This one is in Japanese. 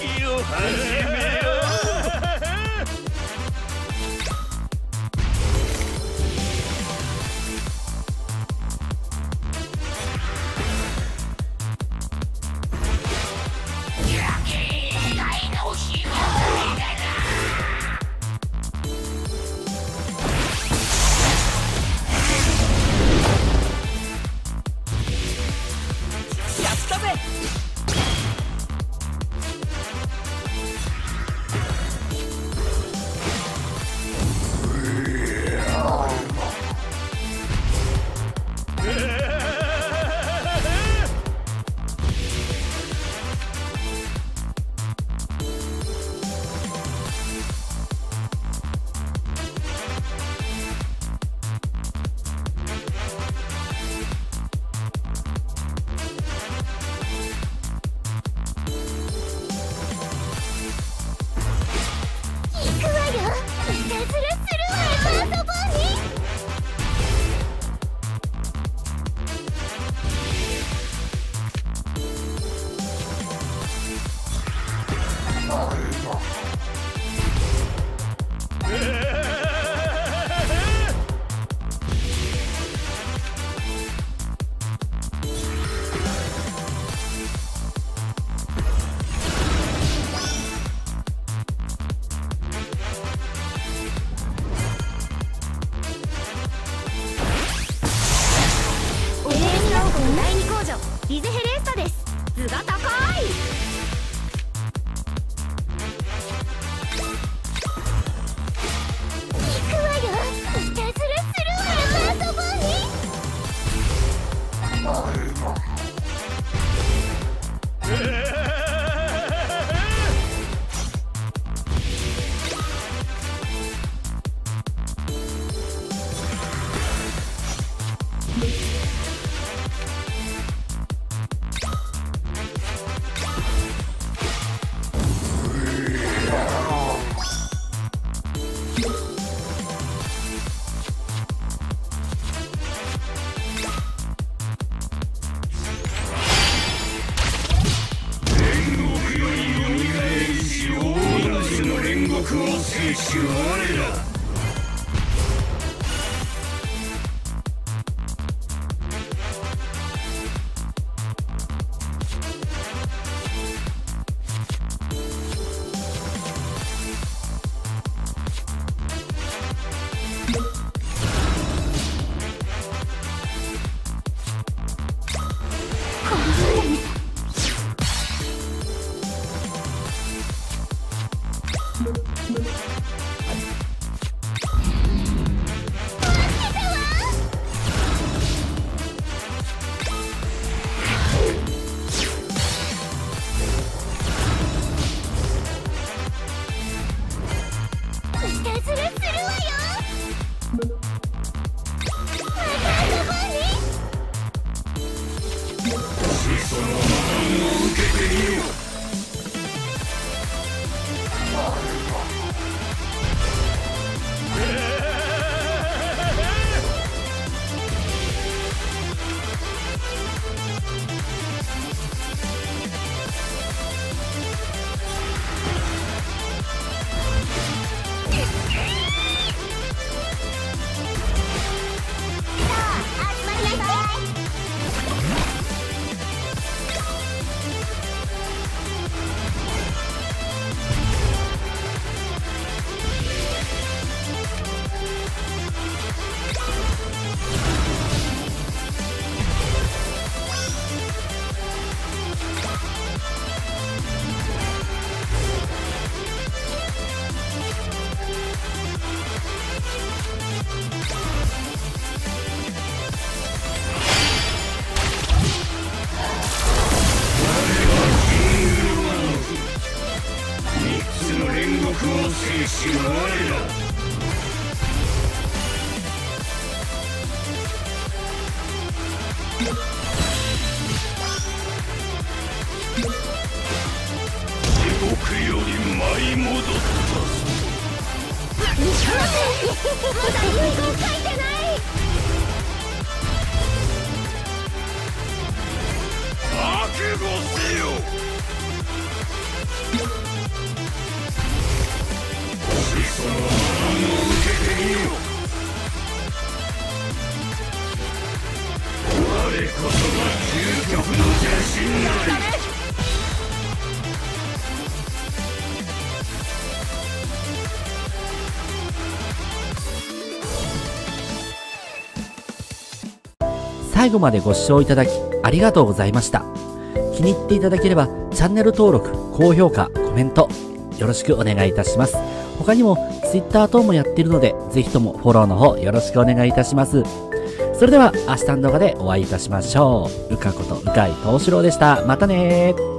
儀を始めよう。 リゼヘレースタです。図が高い。行くわよ。いたずらするわよ。遊ぼうね。 覚悟せよ。 その名を受けてみよ。我こそが究極の邪神なり。 最後までご視聴いただきありがとうございました。気に入っていただければチャンネル登録、高評価、コメントよろしくお願いいたします。他にも Twitter 等もやっているので、ぜひともフォローの方よろしくお願いいたします。それでは明日の動画でお会いいたしましょう。うかことうかいとうしろうでした。またねー。